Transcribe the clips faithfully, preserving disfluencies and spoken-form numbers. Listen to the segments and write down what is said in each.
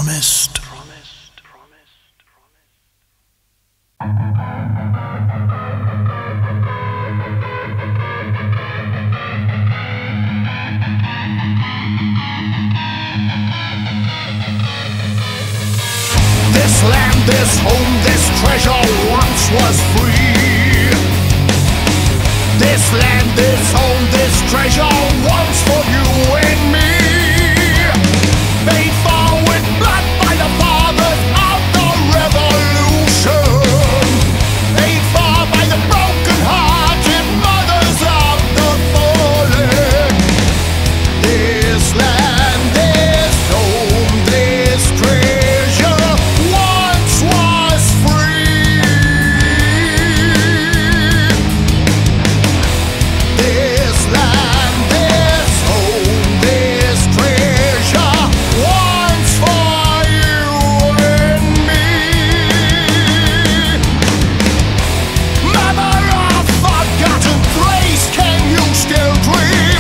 promised. This land, this home, this treasure once was free. This land, this home, this treasure once for you and me. Paid for with blood by the fathers of the revolution. Paid for by the broken-hearted mothers of the fallen. This land, this home, this treasure once was free. This land, this home, this treasure once for you and me. Mother of forgotten place, can you still dream?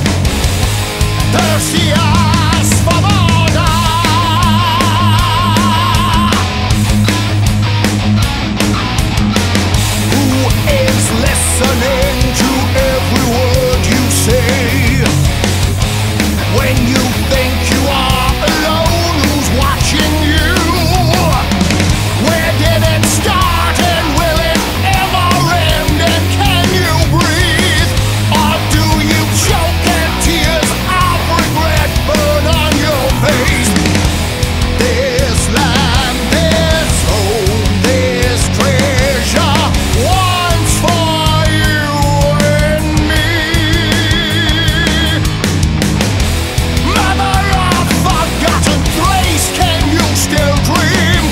Perseus for order. Who is listening to every word you say? When you think you are alone, who's watching you? Where did it start and will it ever end? And can you breathe? Or do you choke and tears of regret burn on your face? This land, this home, this treasure once for you and me. Mother of forgotten place, can you still dream?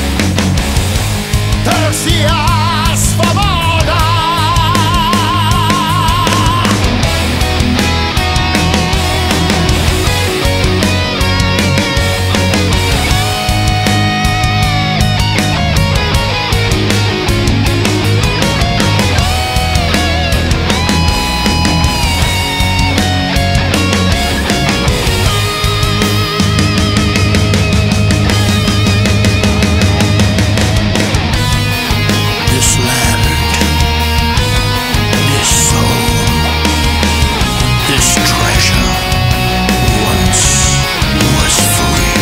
Perseus from order. This land, this home, this treasure once was free.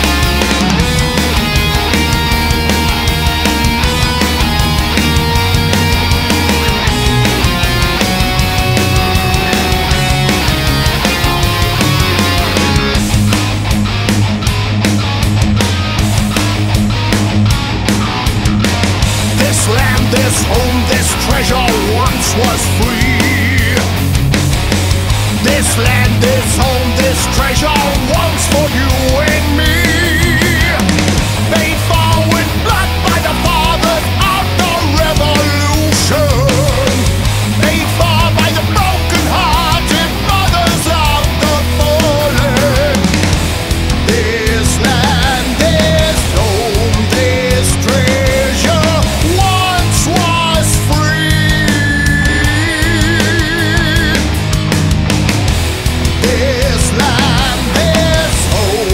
This land, this home, this treasure once was free. This land, this home, this treasure once for you and me. Paid for with blood by the fathers of the revolution. Paid for by the broken-hearted mothers of the fallen. This land, this home, this treasure once was free. This land, this home,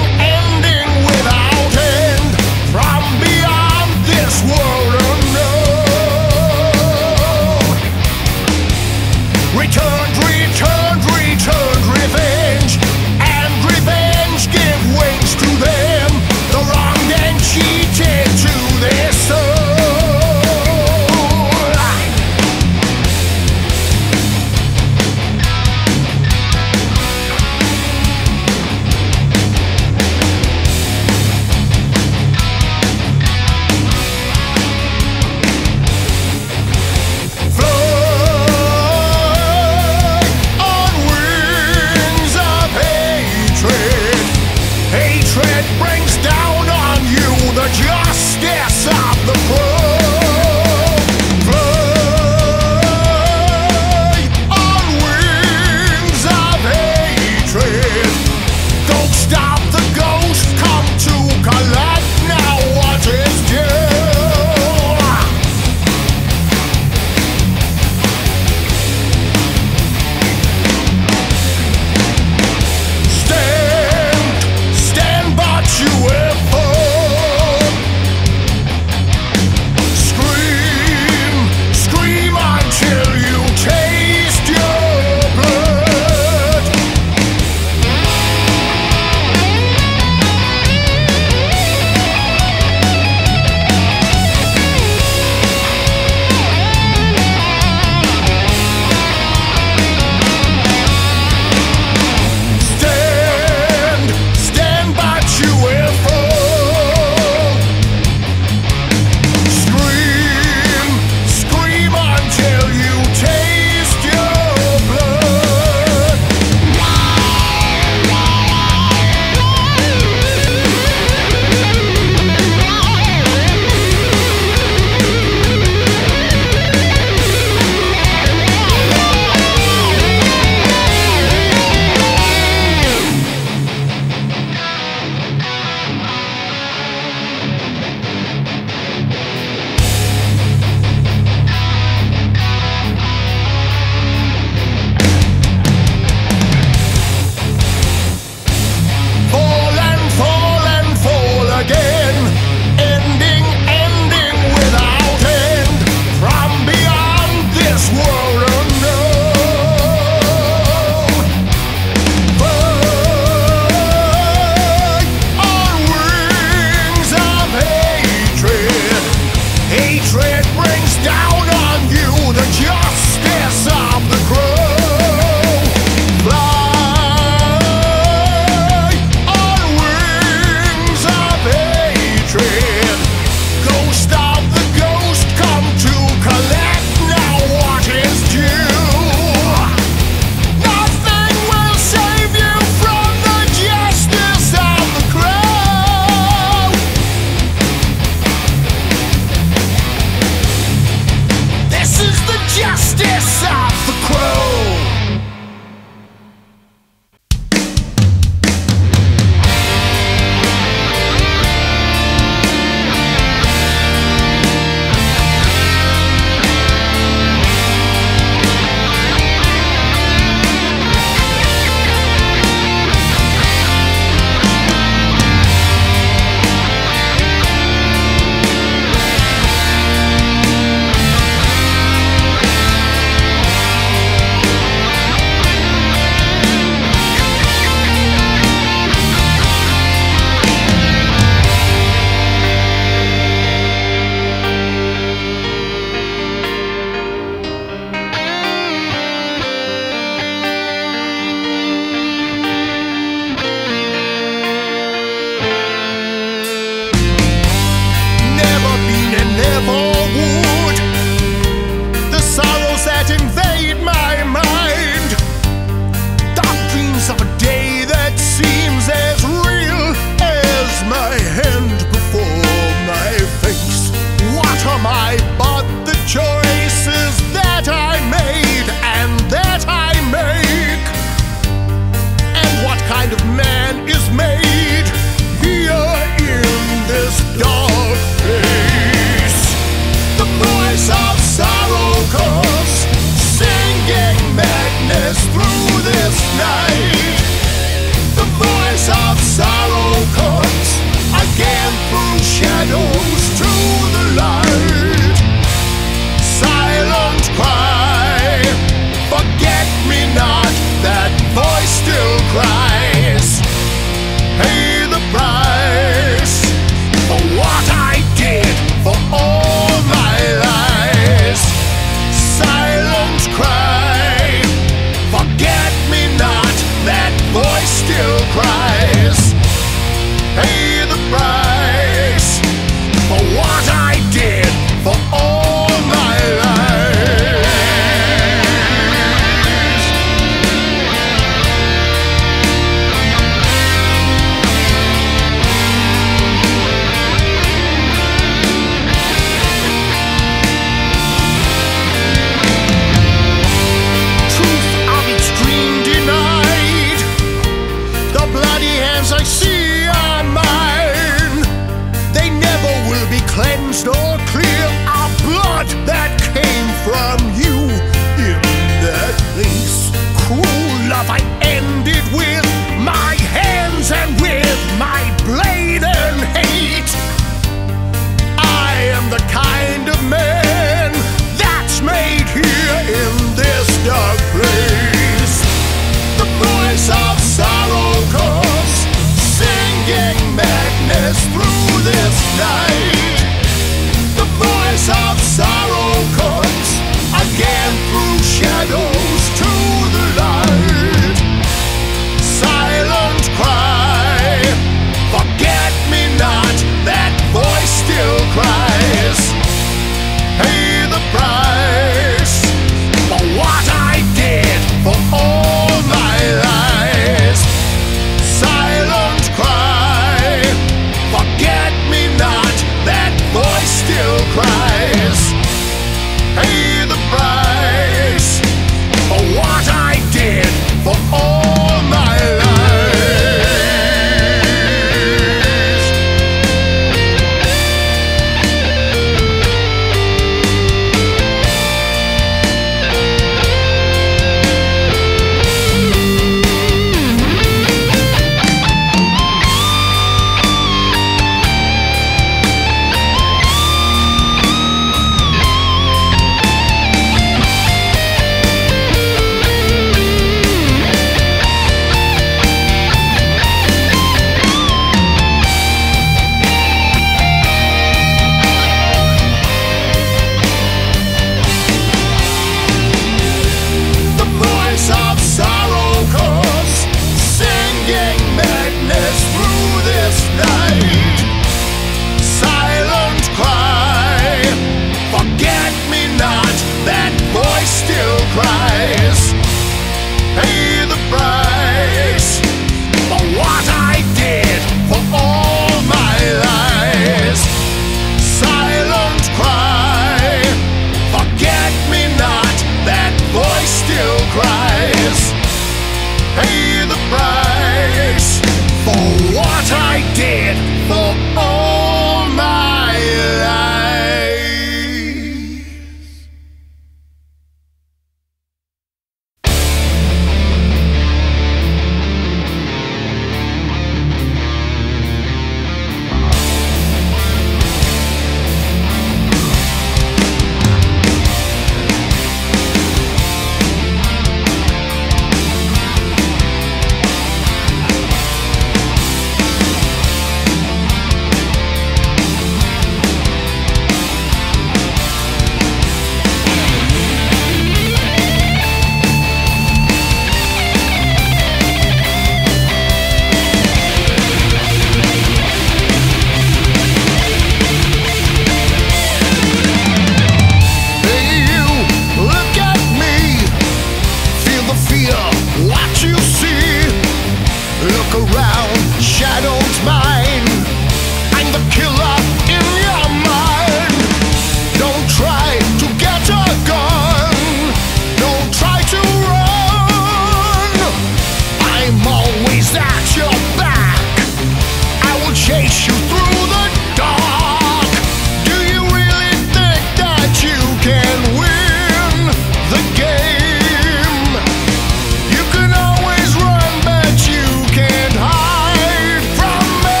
what you see. Look around, shadows mine. I'm the killer in your mind. Don't try to get a gun. Don't try to run. I'm always at your back. I will chase you through the dark. Do you really think that you can win the game? You can always run, but you can't hide from me.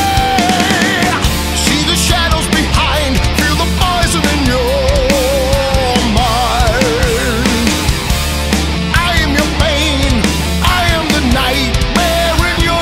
See the shadows behind, feel the poison in your mind. I am your pain, I am the nightmare in your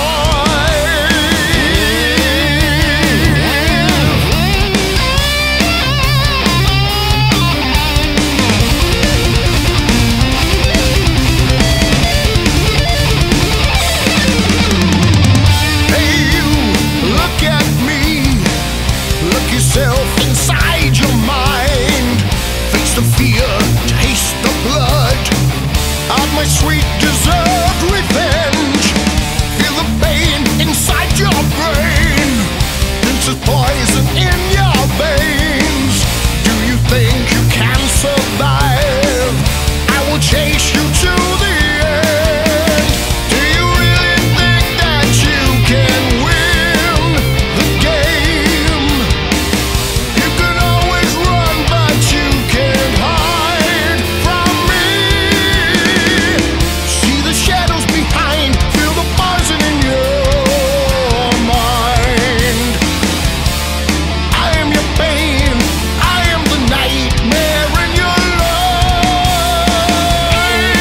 Hey you, look at me. Look yourself inside your mind. Face the fear, taste the blood of my sweet deserved revenge. Feel the pain inside your brain. This is poison in your veins. Do you think you can survive? I will chase you to the end. Do you really think that you can win the game? You can always run, but you can't hide from me. See the shadows behind, feel the poison in your mind. I am your pain, I am the nightmare in your life.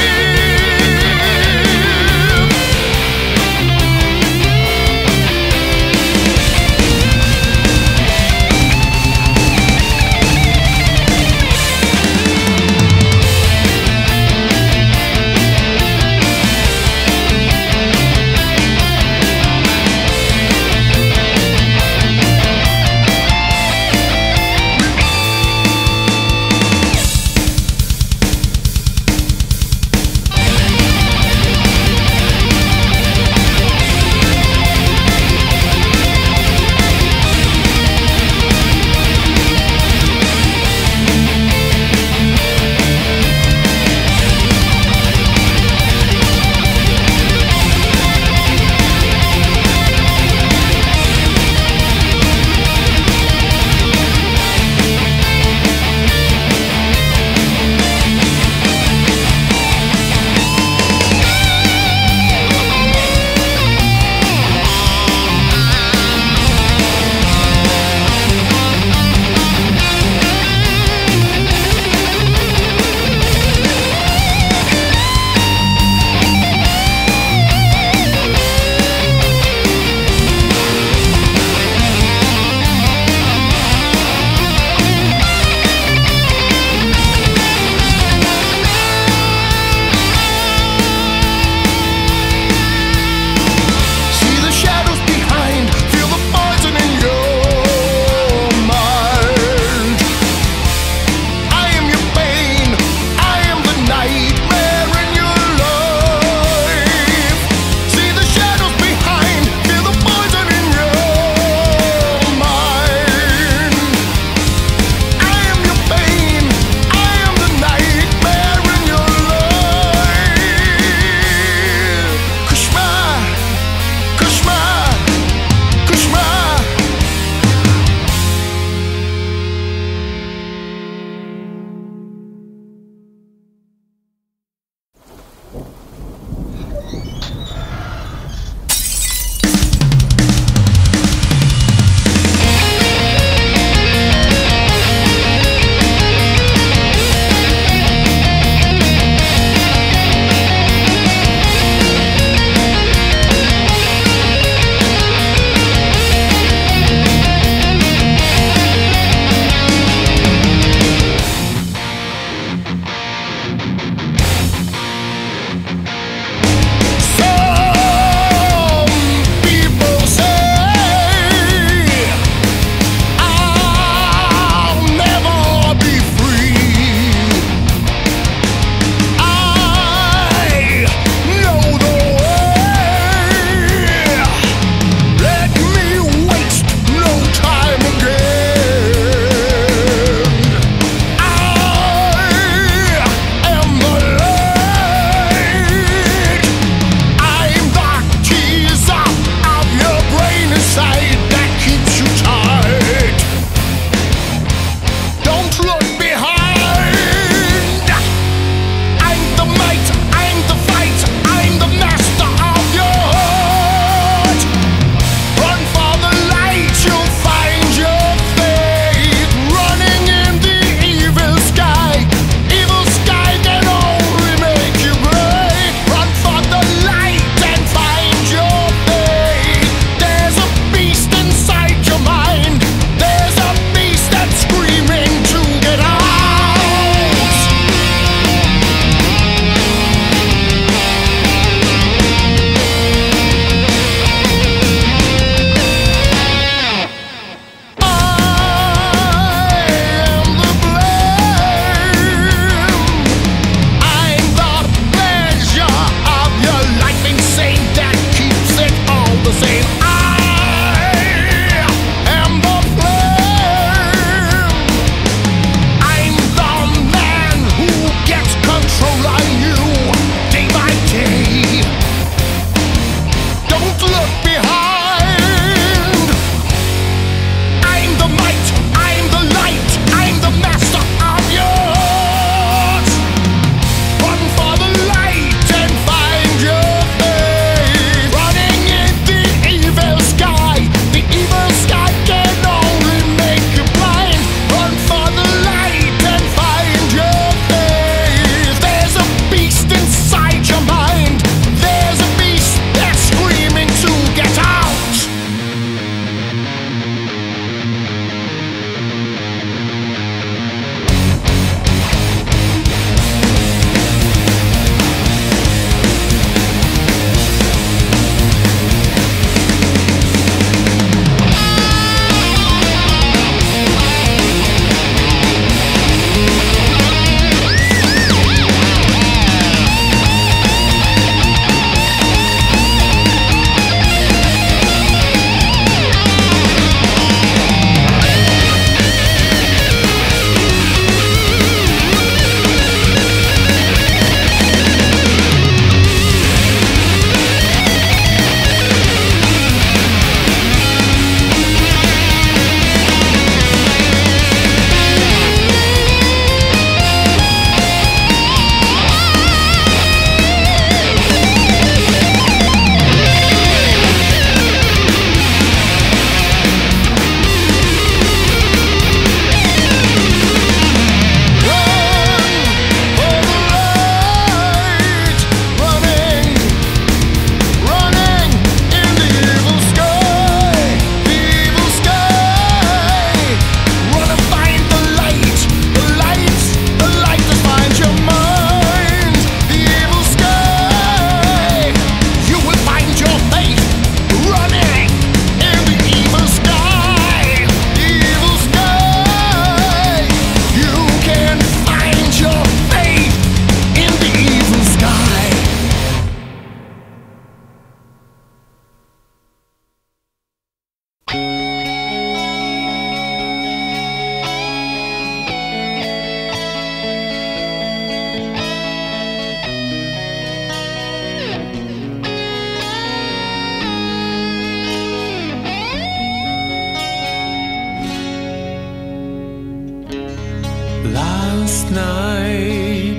last night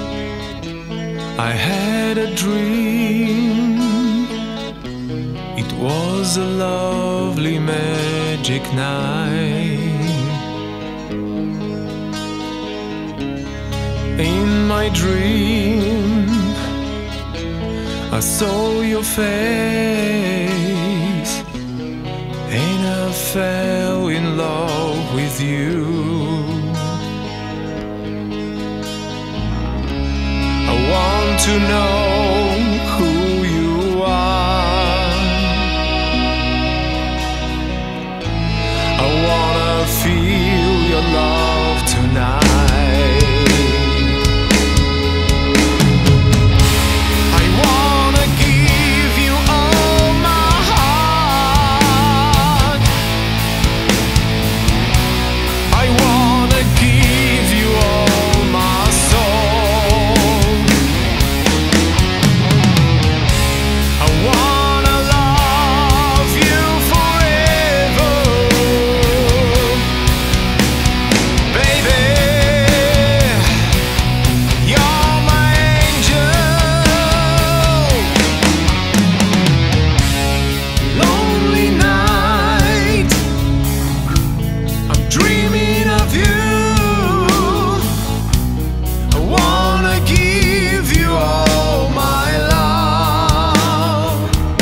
I had a dream. It was a lovely magic night. In my dream I saw your face and I fell in love with you. I want to know who you are. I wanna feel your love tonight. I wanna give you all my heart. I wanna give you all my soul. I wanna love you forever, baby. You're my angel. Lonely night, I'm dreaming of you. I wanna give you all my love.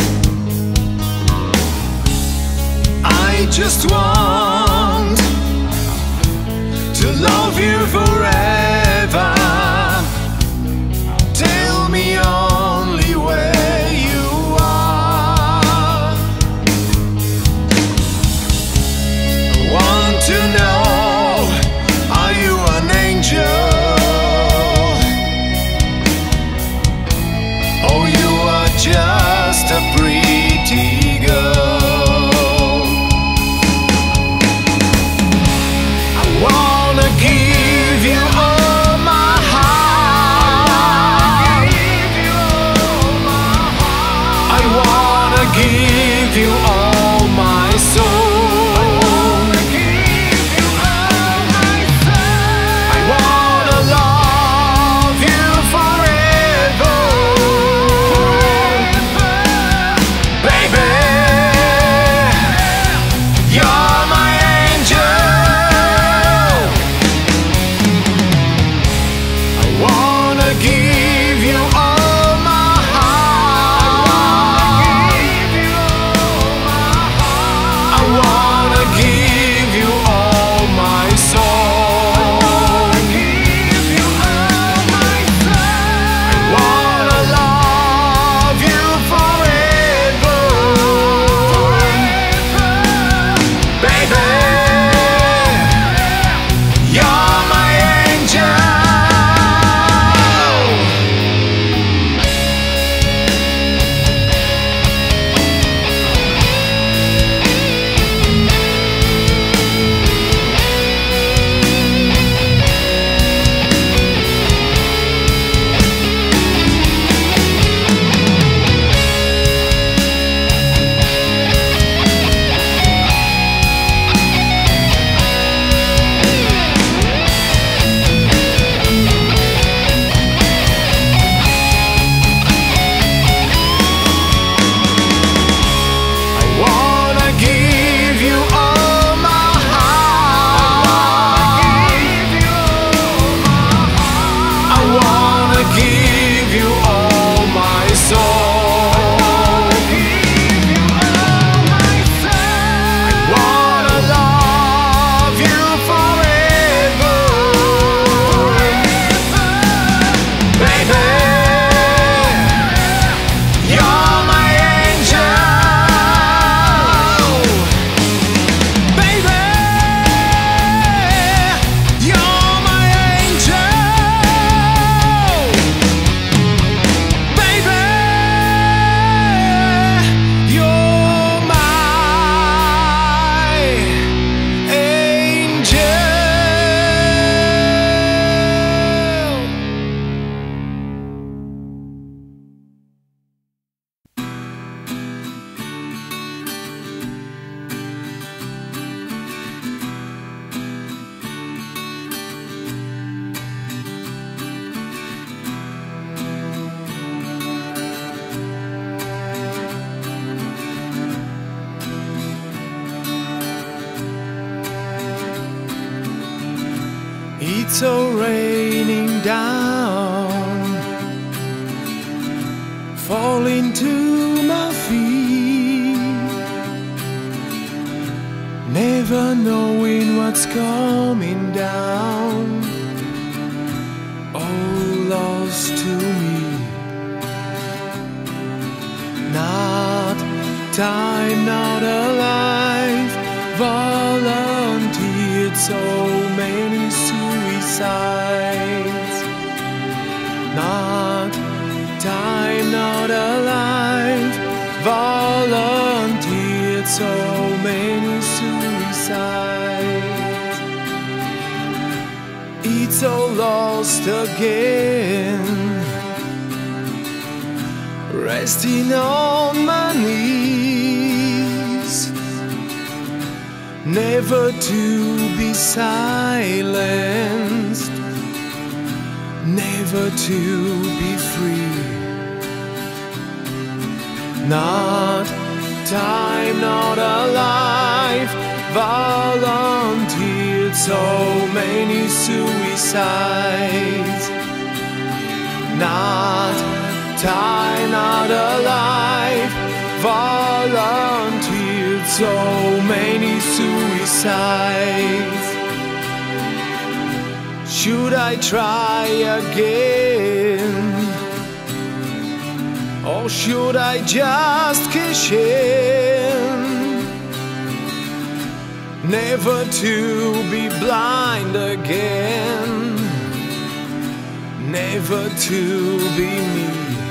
I just want to love you forever. Tell me only where you are. I want to know, are you an angel? Oh, you are just a pretty girl. I wanna give you all my heart. I wanna give you all my soul. I wanna love you forever, baby. You're my angel. I wanna give you all my heart. I wanna give you all my soul. I wanna love you forever, baby. You're my angel. I wanna give you all my heart. I wanna give you all my soul. I wanna love you forever, baby. You're my angel, baby. You're my angel, baby. It's all raining down, falling to my feet, never knowing what's coming down, all lost to me. Not time, not alive, volunteered so many suicides. Not time, not alive, volunteered so many suicides. It's all lost again, resting on my knees, never to be silenced, never to be free. Not time, not alive, volunteered so many suicides. Not time, not alive, volunteered so many suicides. Should I try again, or should I just cash in, never to be blind again, never to be me?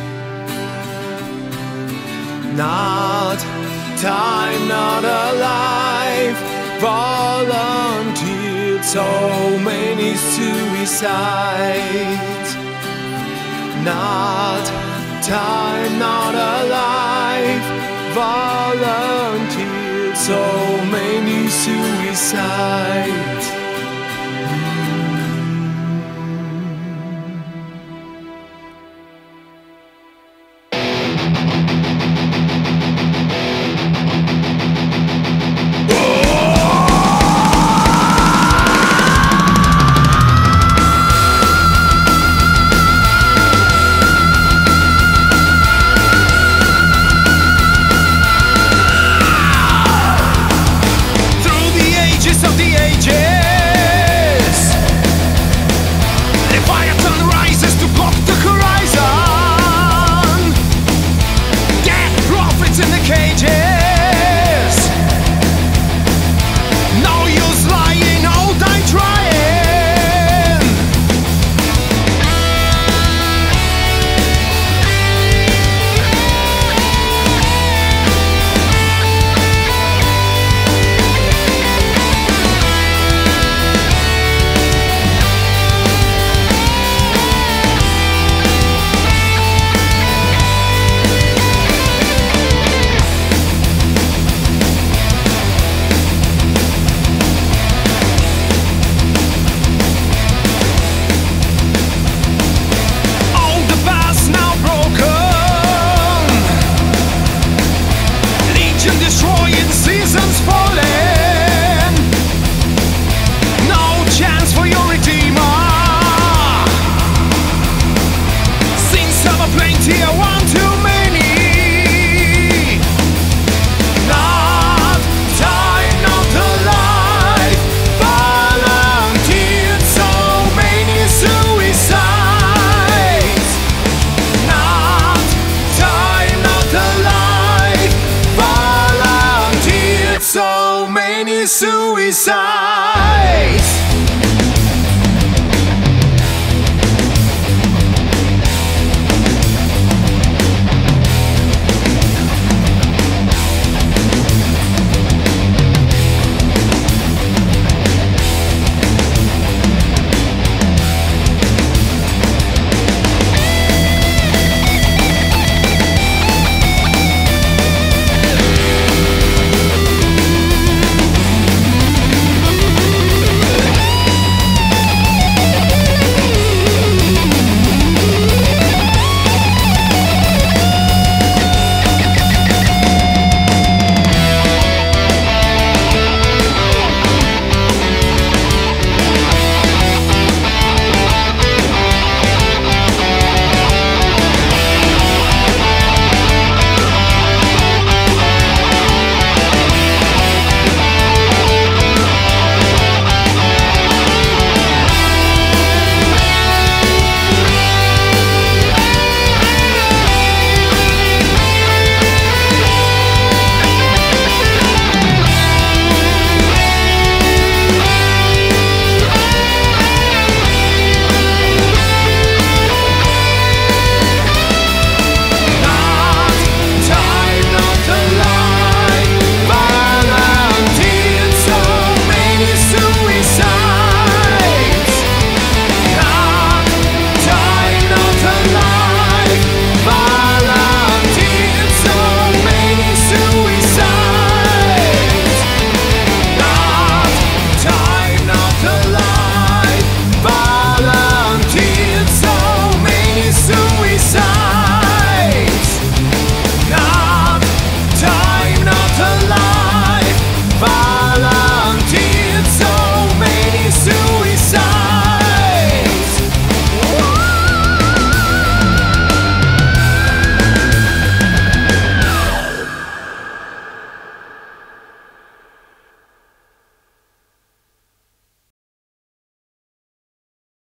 Not time, not alive, volunteered so many suicides. Not time, not alive, volunteered so many suicides.